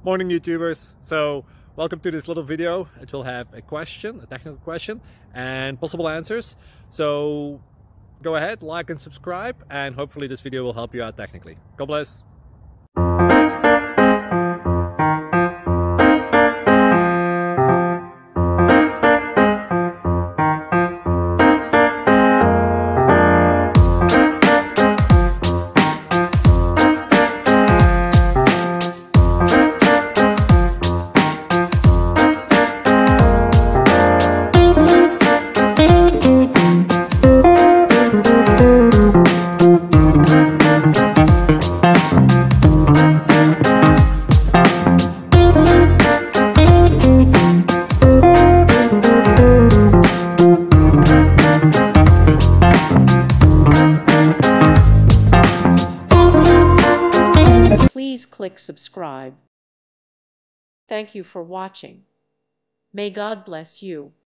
Morning YouTubers. So welcome to this little video. It will have a question, a technical question, and possible answers. So go ahead, like and subscribe, and hopefully this video will help you out technically. God bless. Please click subscribe. Thank you for watching. May God bless you.